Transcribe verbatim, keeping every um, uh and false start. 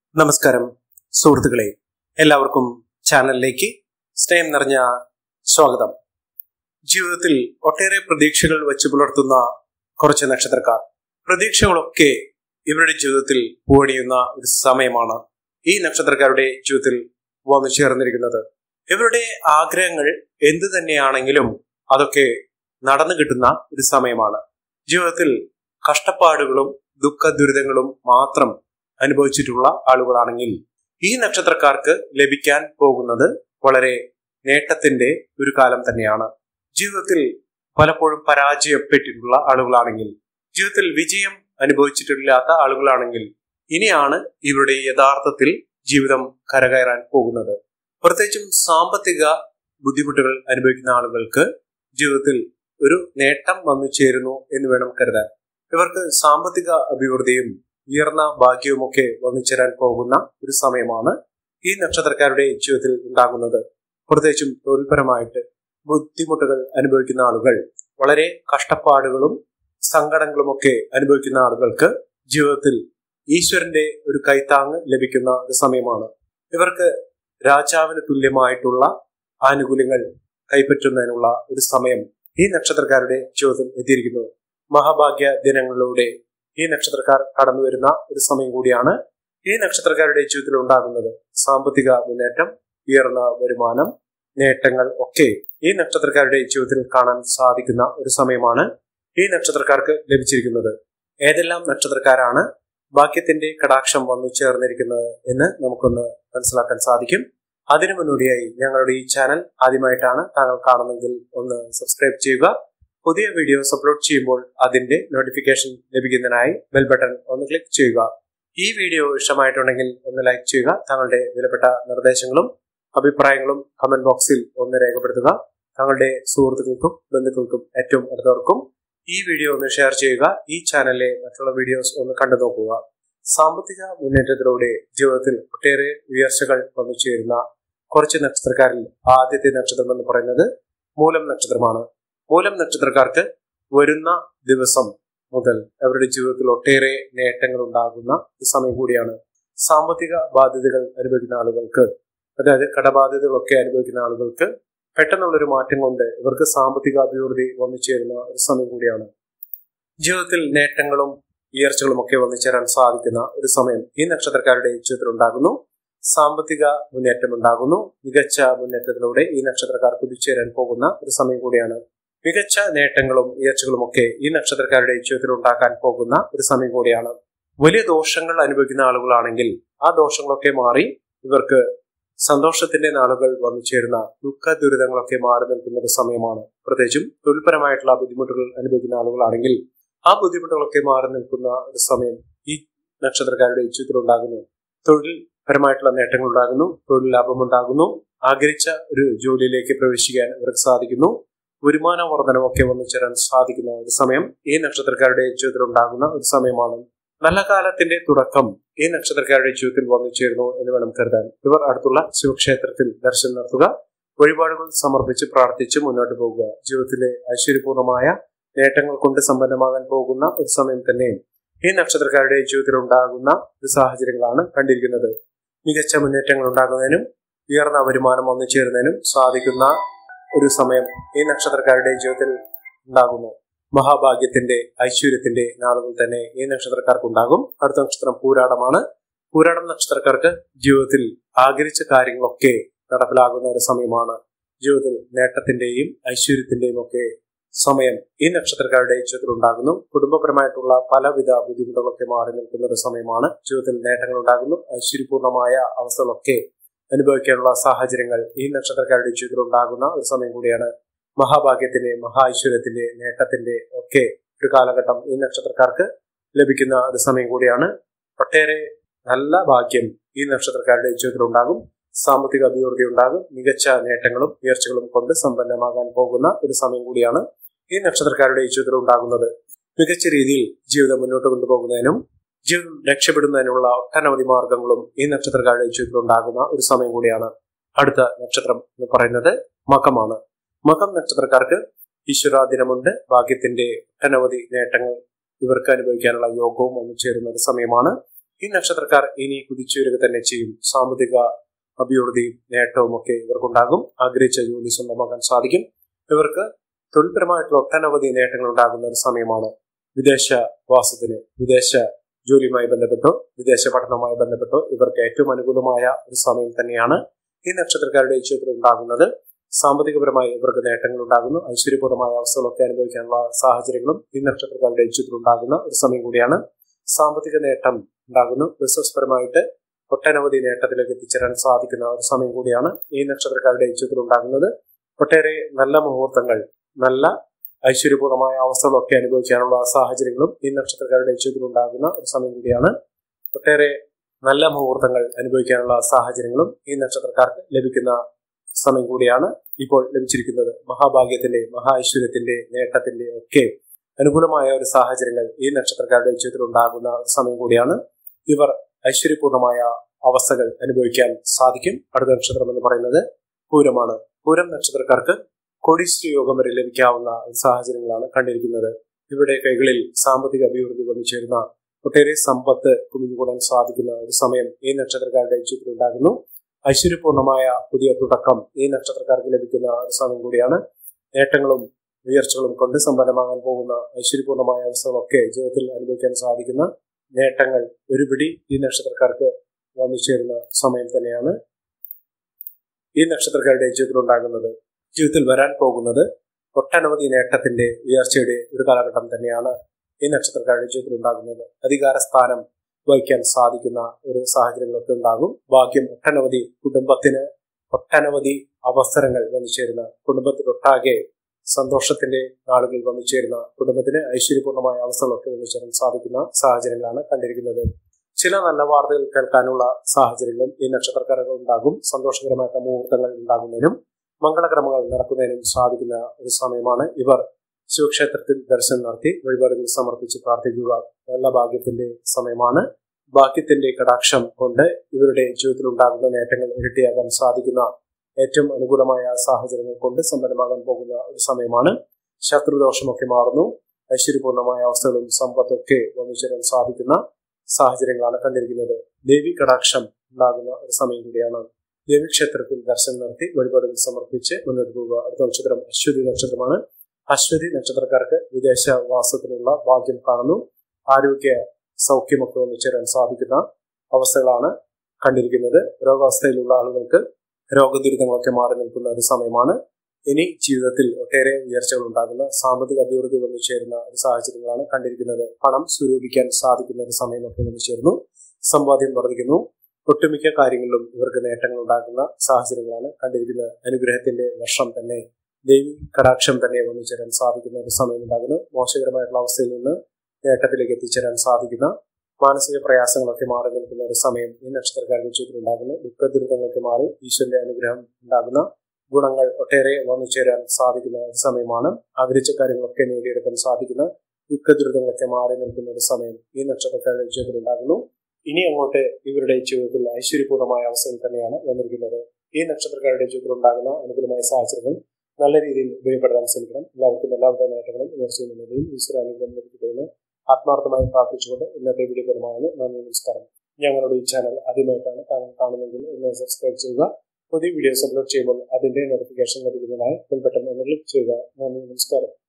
നമസ്കാരം സുഹൃത്തുക്കളെ, എല്ലാവർക്കും ചാനലിലേക്ക് സ്നേഹം നിറഞ്ഞ സ്വാഗതം. ജീവിതത്തിൽ ഒട്ടേറെ പ്രതീക്ഷകൾ വെച്ച് പുലർത്തുന്ന കുറച്ച് നക്ഷത്രക്കാർ, പ്രതീക്ഷകളൊക്കെ ഇവരുടെ ജീവിതത്തിൽ പൂവണിയുന്ന ഒരു സമയമാണ് ഈ നക്ഷത്രക്കാരുടെ ജീവിതത്തിൽ വന്നു ചേർന്നിരിക്കുന്നത്. ഇവരുടെ ആഗ്രഹങ്ങൾ എന്തു തന്നെയാണെങ്കിലും അതൊക്കെ നടന്നു കിട്ടുന്ന ഒരു സമയമാണ്. ജീവിതത്തിൽ കഷ്ടപ്പാടുകളും ദുഃഖ ദുരിതങ്ങളും മാത്രം അനുഭവിച്ചിട്ടുള്ള ആളുകളാണെങ്കിൽ ഈ നക്ഷത്രക്കാർക്ക് ലഭിക്കാൻ പോകുന്നത് വളരെ നേട്ടത്തിന്റെ ഒരു കാലം തന്നെയാണ്. ജീവിതത്തിൽ പലപ്പോഴും പരാജയപ്പെട്ടിട്ടുള്ള ആളുകളാണെങ്കിൽ, ജീവിതത്തിൽ വിജയം അനുഭവിച്ചിട്ടില്ലാത്ത ആളുകളാണെങ്കിൽ ഇനിയാണ് ഇവരുടെ യഥാർത്ഥത്തിൽ ജീവിതം കരകയറാൻ പോകുന്നത്. പ്രത്യേകിച്ചും സാമ്പത്തിക ബുദ്ധിമുട്ടുകൾ അനുഭവിക്കുന്ന ആളുകൾക്ക് ജീവിതത്തിൽ ഒരു നേട്ടം വന്നു ചേരുന്നു എന്ന് വേണം കരുതാൻ. ഇവർക്ക് സാമ്പത്തിക അഭിവൃദ്ധിയും ഉയർന്ന ഭാഗ്യവുമൊക്കെ വന്നു ചേരാൻ പോകുന്ന ഒരു സമയമാണ് ഈ നക്ഷത്രക്കാരുടെ ജീവിതത്തിൽ ഉണ്ടാകുന്നത്. പ്രത്യേകിച്ചും തൊഴിൽപരമായിട്ട് ബുദ്ധിമുട്ടുകൾ അനുഭവിക്കുന്ന ആളുകൾ, വളരെ കഷ്ടപ്പാടുകളും സങ്കടങ്ങളുമൊക്കെ അനുഭവിക്കുന്ന ആളുകൾക്ക് ജീവിതത്തിൽ ഈശ്വരന്റെ ഒരു കൈത്താങ് ലഭിക്കുന്ന ഒരു സമയമാണ്. ഇവർക്ക് രാജാവിന് തുല്യമായിട്ടുള്ള ആനുകൂല്യങ്ങൾ കൈപ്പറ്റുന്നതിനുള്ള ഒരു സമയം ഈ നക്ഷത്രക്കാരുടെ ജീവിതത്തിൽ എത്തിയിരിക്കുന്നു. മഹാഭാഗ്യ ദിനങ്ങളിലൂടെ ഈ നക്ഷത്രക്കാർ കടന്നു വരുന്ന ഒരു സമയം കൂടിയാണ് ഈ നക്ഷത്രക്കാരുടെ ജീവിതത്തിൽ ഉണ്ടാകുന്നത്. സാമ്പത്തിക മുന്നേറ്റം, ഉയർന്ന വരുമാനം, നേട്ടങ്ങൾ ഒക്കെ ഈ നക്ഷത്രക്കാരുടെ ജീവിതത്തിൽ കാണാൻ സാധിക്കുന്ന ഒരു സമയമാണ് ഈ നക്ഷത്രക്കാർക്ക് ലഭിച്ചിരിക്കുന്നത്. ഏതെല്ലാം നക്ഷത്രക്കാരാണ് ഭാഗ്യത്തിന്റെ കടാക്ഷം വന്നു ചേർന്നിരിക്കുന്നത് എന്ന് നമുക്കൊന്ന് മനസ്സിലാക്കാൻ സാധിക്കും. അതിനു മുന്നോടിയായി ഞങ്ങളുടെ ഈ ചാനൽ ആദ്യമായിട്ടാണ് താങ്കൾ കാണുന്നെങ്കിൽ ഒന്ന് സബ്സ്ക്രൈബ് ചെയ്യുക. പുതിയ വീഡിയോസ് അപ്ലോഡ് ചെയ്യുമ്പോൾ അതിന്റെ നോട്ടിഫിക്കേഷൻ ലഭിക്കുന്നതിനായി ബെൽ ബട്ടൺ ഒന്ന് ക്ലിക്ക് ചെയ്യുക. ഈ വീഡിയോ ഇഷ്ടമായിട്ടുണ്ടെങ്കിൽ ഒന്ന് ലൈക്ക് ചെയ്യുക. താങ്കളുടെ വിലപ്പെട്ട നിർദ്ദേശങ്ങളും അഭിപ്രായങ്ങളും കമന്റ് ബോക്സിൽ ഒന്ന് രേഖപ്പെടുത്തുക. താങ്കളുടെ സുഹൃത്തുക്കൾക്കും ബന്ധുക്കൾക്കും ഏറ്റവും അടുത്തവർക്കും ഈ വീഡിയോ ഒന്ന് ഷെയർ ചെയ്യുക. ഈ ചാനലിലെ മറ്റുള്ള വീഡിയോസ് ഒന്ന് കണ്ടു നോക്കുക. സാമ്പത്തിക മുന്നേറ്റത്തിലൂടെ ജീവിതത്തിൽ ഒട്ടേറെ ഉയർച്ചകൾ വന്നു ചേരുന്ന കുറച്ച് നക്ഷത്രക്കാരിൽ ആദ്യത്തെ നക്ഷത്രം എന്ന് പറയുന്നത് മൂലം നക്ഷത്രമാണ്. മൂലം നക്ഷത്രക്കാർക്ക് വരുന്ന ദിവസം മുതൽ അവരുടെ ജീവിതത്തിൽ ഒട്ടേറെ നേട്ടങ്ങൾ ഉണ്ടാകുന്ന ഒരു സമയം കൂടിയാണ്. സാമ്പത്തിക ബാധ്യതകൾ അനുഭവിക്കുന്ന ആളുകൾക്ക്, അതായത് കടബാധ്യതകളൊക്കെ അനുഭവിക്കുന്ന ആളുകൾക്ക് പെട്ടെന്നുള്ളൊരു മാറ്റം കൊണ്ട് ഇവർക്ക് സാമ്പത്തിക അഭിവൃദ്ധി വന്നു ചേരുന്ന ഒരു സമയം കൂടിയാണ്. ജീവിതത്തിൽ നേട്ടങ്ങളും ഉയർച്ചകളും ഒക്കെ വന്നു ചേരാൻ സാധിക്കുന്ന ഒരു സമയം ഈ നക്ഷത്രക്കാരുടെ ജീവിതത്തിൽ ഉണ്ടാകുന്നു. സാമ്പത്തിക മുന്നേറ്റം ഉണ്ടാകുന്നു. മികച്ച മുന്നേറ്റത്തിലൂടെ ഈ നക്ഷത്രക്കാർ കുതിച്ചേരാൻ പോകുന്ന ഒരു സമയം കൂടിയാണ്. മികച്ച നേട്ടങ്ങളും ഉയർച്ചകളും ഒക്കെ ഈ നക്ഷത്രക്കാരുടെ ജീവിതത്തിൽ ഉണ്ടാക്കാൻ പോകുന്ന ഒരു സമയം കൂടിയാണ്. വലിയ ദോഷങ്ങൾ അനുഭവിക്കുന്ന ആളുകളാണെങ്കിൽ ആ ദോഷങ്ങളൊക്കെ മാറി ഇവർക്ക് സന്തോഷത്തിന്റെ നാളുകൾ വന്നു ചേരുന്ന ദുഃഖ ദുരിതങ്ങളൊക്കെ മാറി നിൽക്കുന്ന ഒരു സമയമാണ്. പ്രത്യേകിച്ചും തൊഴിൽപരമായിട്ടുള്ള ബുദ്ധിമുട്ടുകൾ അനുഭവിക്കുന്ന ആളുകളാണെങ്കിൽ ആ ബുദ്ധിമുട്ടുകളൊക്കെ മാറി നിൽക്കുന്ന ഒരു സമയം ഈ നക്ഷത്രക്കാരുടെ ജീവിതത്തിൽ ഉണ്ടാകുന്നു. തൊഴിൽ പരമായിട്ടുള്ള നേട്ടങ്ങൾ ഉണ്ടാകുന്നു. തൊഴിൽ ലാഭം ഉണ്ടാകുന്നു. ആഗ്രഹിച്ച ഒരു ജോലിയിലേക്ക് പ്രവേശിക്കാൻ ഇവർക്ക് സാധിക്കുന്നു. വരുമാന വർധനമൊക്കെ വന്നു ചേരാൻ സാധിക്കുന്ന ഒരു സമയം ഈ നക്ഷത്രക്കാരുടെ ജീവിതത്തിൽ ഉണ്ടാകുന്ന ഒരു സമയമാണ്. നല്ല കാലത്തിന്റെ തുടക്കം ഈ നക്ഷത്രക്കാരുടെ ജീവിതത്തിൽ വന്നു ചേരുന്നു എന്ന് വേണം കരുതാൻ. ഇവർ അടുത്തുള്ള ശിവക്ഷേത്രത്തിൽ ദർശനം നടത്തുക, വഴിപാടുകൾ സമർപ്പിച്ച് പ്രാർത്ഥിച്ച് മുന്നോട്ട് പോകുക. ജീവിതത്തിലെ ഐശ്വര്യപൂർണമായ നേട്ടങ്ങൾ കൊണ്ട് സമ്പന്നമാകാൻ പോകുന്ന ഒരു സമയം തന്നെ ഈ നക്ഷത്രക്കാരുടെ ജീവിതത്തിൽ ഉണ്ടാകുന്ന ഒരു സാഹചര്യങ്ങളാണ് കണ്ടിരിക്കുന്നത്. മികച്ച മുന്നേറ്റങ്ങൾ ഉണ്ടാകുന്നതിനും ഉയർന്ന വരുമാനം വന്നു ചേരുന്നതിനും സാധിക്കുന്ന ഒരു സമയം ഈ നക്ഷത്രക്കാരുടെ ജീവിതത്തിൽ ഉണ്ടാകുന്നു. മഹാഭാഗ്യത്തിന്റെ ഐശ്വര്യത്തിന്റെ നാളുകൾ തന്നെ ഈ നക്ഷത്രക്കാർക്ക് ഉണ്ടാകും. അടുത്ത നക്ഷത്രം പൂരാടമാണ്. പൂരാടം നക്ഷത്രക്കാർക്ക് ജീവിതത്തിൽ ആഗ്രഹിച്ച കാര്യങ്ങളൊക്കെ നടപ്പിലാകുന്ന ഒരു സമയമാണ്. ജീവിതത്തിൽ നേട്ടത്തിന്റെയും ഐശ്വര്യത്തിന്റെയും ഒക്കെ സമയം ഈ നക്ഷത്രക്കാരുടെ ജീവിതത്തിൽ ഉണ്ടാകുന്നു. കുടുംബപരമായിട്ടുള്ള പലവിധ ബുദ്ധിമുട്ടുകളൊക്കെ മാറി നിൽക്കുന്ന ഒരു സമയമാണ്. ജീവിതത്തിൽ നേട്ടങ്ങൾ ഉണ്ടാകുന്നു. ഐശ്വര്യപൂർണമായ അവസ്ഥകളൊക്കെ അനുഭവിക്കാനുള്ള സാഹചര്യങ്ങൾ ഈ നക്ഷത്രക്കാരുടെ ജീവിതത്തിൽ ഉണ്ടാകുന്ന ഒരു സമയം കൂടിയാണ്. മഹാഭാഗ്യത്തിന്റെ, മഹാ ഐശ്വര്യത്തിന്റെ, നേട്ടത്തിന്റെ ഒക്കെ ഒരു കാലഘട്ടം ഈ നക്ഷത്രക്കാർക്ക് ലഭിക്കുന്ന ഒരു സമയം കൂടിയാണ്. ഒട്ടേറെ നല്ല ഭാഗ്യം ഈ നക്ഷത്രക്കാരുടെ ജീവിതത്തിൽ ഉണ്ടാകും. സാമ്പത്തിക അഭിവൃദ്ധി ഉണ്ടാകും. മികച്ച നേട്ടങ്ങളും ഉയർച്ചകളും കൊണ്ട് സമ്പന്നമാകാൻ പോകുന്ന ഒരു സമയം കൂടിയാണ് ഈ നക്ഷത്രക്കാരുടെ ജീവിതത്തിൽ ഉണ്ടാകുന്നത്. മികച്ച രീതിയിൽ ജീവിതം മുന്നോട്ട് കൊണ്ടുപോകുന്നതിനും ജീവിതം രക്ഷപ്പെടുന്നതിനുള്ള ഒട്ടനവധി മാർഗങ്ങളും ഈ നക്ഷത്രക്കാരുടെ ജീവിതത്തിൽ ഉണ്ടാകുന്ന ഒരു സമയം കൂടിയാണ്. അടുത്ത നക്ഷത്രം എന്ന് പറയുന്നത് മകമാണ്. മകം നക്ഷത്രക്കാർക്ക് ഈശ്വരാധീനമുണ്ട്. ഭാഗ്യത്തിന്റെ ഒട്ടനവധി നേട്ടങ്ങൾ ഇവർക്ക് അനുഭവിക്കാനുള്ള യോഗവും വന്നു ചേരുന്ന ഒരു സമയമാണ്. ഈ നക്ഷത്രക്കാർ ഇനി കുതിച്ചുയരുക തന്നെ ചെയ്യും. സാമ്പത്തിക അഭിവൃദ്ധിയും നേട്ടവും ഒക്കെ ഇവർക്കുണ്ടാകും. ആഗ്രഹിച്ച ജോലി സ്വന്തമാക്കാൻ സാധിക്കും. ഇവർക്ക് തൊഴിൽപരമായിട്ടുള്ള ഒട്ടനവധി നേട്ടങ്ങൾ ഉണ്ടാകുന്ന ഒരു സമയമാണ്. വിദേശവാസത്തിന്, വിദേശ ജോലിയുമായി ബന്ധപ്പെട്ടോ വിദേശ പഠനവുമായി ബന്ധപ്പെട്ടോ ഇവർക്ക് ഏറ്റവും അനുകൂലമായ ഒരു സമയം തന്നെയാണ് ഈ നക്ഷത്രക്കാരുടെ ജീവിതത്തിൽ ഉണ്ടാകുന്നത്. സാമ്പത്തികപരമായി ഇവർക്ക് നേട്ടങ്ങൾ ഉണ്ടാകുന്നു. ഐശ്വര്യപൂർണമായ അവസ്ഥകളൊക്കെ അനുഭവിക്കാനുള്ള സാഹചര്യങ്ങളും ഈ നക്ഷത്രക്കാരുടെ ജീവിതത്തിൽ ഉണ്ടാകുന്ന ഒരു സമയം കൂടിയാണ്. സാമ്പത്തിക നേട്ടം ഉണ്ടാകുന്നു. ബിസിനസ് പരമായിട്ട് ഒട്ടനവധി നേട്ടത്തിലേക്ക് എത്തിച്ചേരാൻ സാധിക്കുന്ന ഒരു സമയം കൂടിയാണ് ഈ നക്ഷത്രക്കാരുടെ ജീവിതത്തിൽ ഉണ്ടാകുന്നത്. ഒട്ടേറെ നല്ല മുഹൂർത്തങ്ങൾ, നല്ല ഐശ്വര്യപൂർണമായ അവസ്ഥകളൊക്കെ അനുഭവിക്കാനുള്ള സാഹചര്യങ്ങളും ഈ നക്ഷത്രക്കാരുടെ ജീവിതത്തിൽ ഉണ്ടാകുന്ന ഒരു സമയം കൂടിയാണ്. ഒട്ടേറെ നല്ല മുഹൂർത്തങ്ങൾ അനുഭവിക്കാനുള്ള സാഹചര്യങ്ങളും ഈ നക്ഷത്രക്കാർക്ക് ലഭിക്കുന്ന സമയം കൂടിയാണ് ഇപ്പോൾ ലഭിച്ചിരിക്കുന്നത്. മഹാഭാഗ്യത്തിന്റെ, മഹാ ഐശ്വര്യത്തിന്റെ, നേട്ടത്തിന്റെ ഒക്കെ അനുകൂലമായ ഒരു സാഹചര്യങ്ങൾ ഈ നക്ഷത്രക്കാരുടെ ജീവിതത്തിൽ ഉണ്ടാകുന്ന ഒരു സമയം കൂടിയാണ്. ഇവർ ഐശ്വര്യപൂർണമായ അവസ്ഥകൾ അനുഭവിക്കാൻ സാധിക്കും. അടുത്ത നക്ഷത്രം എന്ന് പറയുന്നത് പൂരമാണ്. പൂരം നക്ഷത്രക്കാർക്ക് കോടീശ്വര യോഗം വരെ ലഭിക്കാവുന്ന സാഹചര്യങ്ങളാണ് കണ്ടിരിക്കുന്നത്. ഇവരുടെ കൈകളിൽ സാമ്പത്തിക അഭിവൃദ്ധി വന്നു ചേരുന്ന ഒട്ടേറെ സമ്പത്ത് കുമിഞ്ഞുകൂടാൻ സാധിക്കുന്ന ഒരു സമയം ഈ നക്ഷത്രക്കാരുടെ ജീവിതത്തിൽ ഉണ്ടാകുന്നു. ഐശ്വര്യപൂർണമായ പുതിയ തുടക്കം ഈ നക്ഷത്രക്കാർക്ക് ലഭിക്കുന്ന ഒരു സമയം കൂടിയാണ്. നേട്ടങ്ങളും ഉയർച്ചകളും കൊണ്ട് സമ്പന്നമാകാൻ പോകുന്ന ഐശ്വര്യപൂർണമായ അവസ്ഥകളൊക്കെ ജീവിതത്തിൽ അനുഭവിക്കാൻ സാധിക്കുന്ന നേട്ടങ്ങൾ ഒരുപിടി ഈ നക്ഷത്രക്കാർക്ക് വന്നു ചേരുന്ന സമയം തന്നെയാണ് ഈ നക്ഷത്രക്കാരുടെ ജീവിതത്തിൽ ഉണ്ടാകുന്നത്. ജീവിതത്തിൽ വരാൻ പോകുന്നത് ഒട്ടനവധി നേട്ടത്തിന്റെ ഉയർച്ചയുടെ ഒരു കാലഘട്ടം തന്നെയാണ് ഈ നക്ഷത്രക്കാരുടെ ജീവിതത്തിൽ ഉണ്ടാകുന്നത്. അധികാര സ്ഥാനം വഹിക്കാൻ സാധിക്കുന്ന ഒരു സാഹചര്യങ്ങളൊക്കെ ഉണ്ടാകും. ഭാഗ്യം ഒട്ടനവധി, കുടുംബത്തിന് ഒട്ടനവധി അവസരങ്ങൾ വന്നു ചേരുന്ന, കുടുംബത്തിനൊട്ടാകെ സന്തോഷത്തിന്റെ നാളുകൾ വന്നു ചേരുന്ന, കുടുംബത്തിന് ഐശ്വര്യപൂർണമായ അവസ്ഥകളൊക്കെ വന്നു ചേരാൻ സാധിക്കുന്ന സാഹചര്യങ്ങളാണ് കണ്ടിരിക്കുന്നത്. ചില നല്ല വാർത്തകൾ കേൾക്കാനുള്ള സാഹചര്യങ്ങളും ഈ നക്ഷത്രക്കാർക്ക് ഉണ്ടാകും. സന്തോഷകരമായ മുഹൂർത്തങ്ങൾ ഉണ്ടാകുന്നതിനും മംഗളക്രമങ്ങൾ നടക്കുന്നതിനും സാധിക്കുന്ന ഒരു സമയമാണ്. ഇവർ ശിവക്ഷേത്രത്തിൽ ദർശനം നടത്തി വഴിപാടുകൾ സമർപ്പിച്ച് പ്രാർത്ഥിക്കുക. നല്ല ഭാഗ്യത്തിന്റെ സമയമാണ്. ഭാഗ്യത്തിന്റെ കടാക്ഷം കൊണ്ട് ഇവരുടെ ജീവിതത്തിൽ ഉണ്ടാകുന്ന നേട്ടങ്ങൾ ഇരട്ടിയാകാൻ സാധിക്കുന്ന ഏറ്റവും അനുകൂലമായ സാഹചര്യങ്ങൾ കൊണ്ട് സമ്പന്നമാകാൻ പോകുന്ന ഒരു സമയമാണ്. ശത്രുദോഷമൊക്കെ മാറുന്നു. ഐശ്വര്യപൂർണമായ അവസ്ഥകളും സമ്പത്തൊക്കെ വന്നു ചേരാൻ സാധിക്കുന്ന സാഹചര്യങ്ങളാണ് കണ്ടിരിക്കുന്നത്. ദേവി കടാക്ഷം ഉണ്ടാകുന്ന ഒരു സമയം കൂടിയാണ്. ദേവീക്ഷേത്രത്തിൽ ദർശനം നടത്തി വഴിപാടുകൾ സമർപ്പിച്ച് മുന്നോട്ട് പോകുക. അടുത്ത നക്ഷത്രം അശ്വതി നക്ഷത്രമാണ്. അശ്വതി നക്ഷത്രക്കാർക്ക് വിദേശവാസത്തിനുള്ള ഭാഗ്യം കാണുന്നു. ആരോഗ്യ സൗഖ്യമൊക്കെ വന്നു ചേരാൻ സാധിക്കുന്ന അവസ്ഥകളാണ് കണ്ടിരിക്കുന്നത്. രോഗാവസ്ഥയിലുള്ള ആളുകൾക്ക് രോഗദുരിതങ്ങളൊക്കെ മാറി നിൽക്കുന്ന ഒരു സമയമാണ്. ഇനി ജീവിതത്തിൽ ഒട്ടേറെ ഉയർച്ചകൾ ഉണ്ടാകുന്ന, സാമ്പത്തിക അഭിവൃദ്ധി വന്നു ചേരുന്ന ഒരു സാഹചര്യങ്ങളാണ് കണ്ടിരിക്കുന്നത്. പണം സ്വരൂപിക്കാൻ സാധിക്കുന്ന ഒരു സമയമൊക്കെ വന്നു ചേരുന്നു. സമ്പാദ്യം വർദ്ധിക്കുന്നു. ഒട്ടുമിക്ക കാര്യങ്ങളിലും ഇവർക്ക് നേട്ടങ്ങൾ ഉണ്ടാകുന്ന സാഹചര്യങ്ങളാണ് കണ്ടിരിക്കുന്നത്. അനുഗ്രഹത്തിന്റെ വർഷം തന്നെ, ദേവി കടാക്ഷം തന്നെ വന്നു ചേരാൻ സാധിക്കുന്ന ഒരു സമയം ഉണ്ടാകുന്നു. മോശകരമായിട്ടുള്ള അവസ്ഥയിൽ നിന്ന് നേട്ടത്തിലേക്ക് എത്തിച്ചേരാൻ സാധിക്കുന്ന, മാനസിക പ്രയാസങ്ങളൊക്കെ മാറി നിൽക്കുന്ന ഒരു സമയം ഈ നക്ഷത്രക്കാരുടെ ജീവിതത്തിൽ ഉണ്ടാകുന്നു. ദുഃഖ ദുരിതങ്ങളൊക്കെ മാറി ഈശ്വരന്റെ അനുഗ്രഹം ഉണ്ടാകുന്ന ഗുണങ്ങൾ ഒട്ടേറെ വന്നു ചേരാൻ സാധിക്കുന്ന ഒരു സമയമാണ്. ആഗ്രഹിച്ച കാര്യങ്ങളൊക്കെ നേടിയെടുക്കാൻ സാധിക്കുന്ന, ദുഃഖ ദുരിതങ്ങളൊക്കെ മാറി നിൽക്കുന്ന ഒരു സമയം ഈ നക്ഷത്രക്കാരുടെ ജീവിതത്തിൽ ഉണ്ടാകുന്നു. ഇനി അങ്ങോട്ട് ഇവരുടെ ജീവിതത്തിൽ ഐശ്വര്യപൂർണമായ അവസ്ഥകൾ തന്നെയാണ് വന്നിരിക്കുന്നത്. ഈ നക്ഷത്രക്കാരുടെ ജീവിതത്തിൽ ഉണ്ടാകുന്ന അനുകൂലമായ സാഹചര്യങ്ങൾ നല്ല രീതിയിൽ ഉപയോഗപ്പെടുത്താൻ ശ്രമിക്കണം. എല്ലാവർക്കും എല്ലാവരുടെ നേട്ടങ്ങളും ഉയർച്ചയും ഉന്നതിയും ഈശ്വര അനുഗ്രഹം ലഭിക്കുന്നതിന് ആത്മാർത്ഥമായി പ്രാർത്ഥിച്ചുകൊണ്ട് ഇന്നത്തെ വീഡിയോ പൂർണ്ണമാകുന്നു. നന്ദി, നമസ്കാരം. ഞങ്ങളുടെ ഈ ചാനൽ ആദ്യമായിട്ടാണ് താങ്കൾ കാണുന്നതെങ്കിൽ ഒന്ന് സബ്സ്ക്രൈബ് ചെയ്യുക. പുതിയ വീഡിയോസ് അപ്ലോഡ് ചെയ്യുമ്പോൾ അതിന്റെ നോട്ടിഫിക്കേഷൻ ലഭിക്കുന്നതിനായി ബെൽ ബട്ടൺ ഒന്ന് ക്ലിക്ക് ചെയ്യുക. നന്ദി, നമസ്കാരം.